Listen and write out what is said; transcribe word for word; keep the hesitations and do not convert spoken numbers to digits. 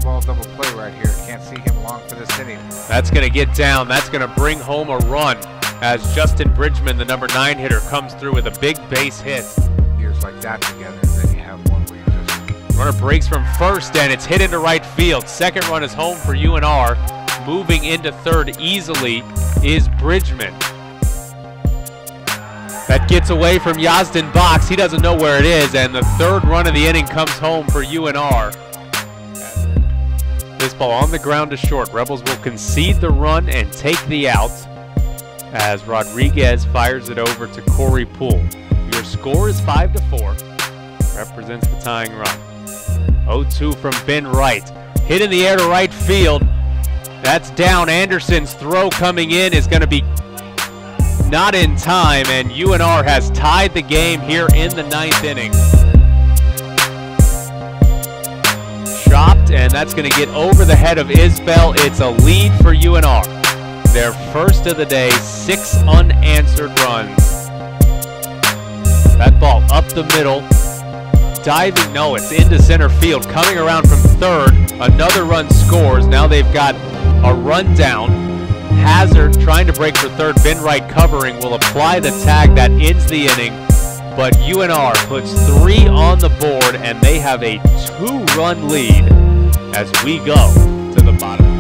ground ball double play right here. Can't see him long for this inning. That's going to get down. That's going to bring home a run as Justin Bridgman, the number nine hitter, comes through with a big base hit. Years like that together, and then you have one where you just... Runner breaks from first, and it's hit into right field. Second run is home for U N R. Moving into third easily is Bridgman. That gets away from Yazdan Box. He doesn't know where it is, and the third run of the inning comes home for U N R. This ball on the ground to short. Rebels will concede the run and take the out as Rodriguez fires it over to Corey Poole. Your score is five to four. Represents the tying run. oh two from Ben Wright. Hit in the air to right field. That's down. Anderson's throw coming in is going to be not in time, and U N R has tied the game here in the ninth inning. Chopped, and that's going to get over the head of Isbell. It's a lead for U N R. Their first of the day, six unanswered runs. That ball up the middle. Diving, no, it's into center field. Coming around from third, another run scores. Now they've got a run down. Hazard trying to break for third. Ben Wright covering will apply the tag that ends the inning. But U N R puts three on the board, and they have a two-run lead as we go to the bottom.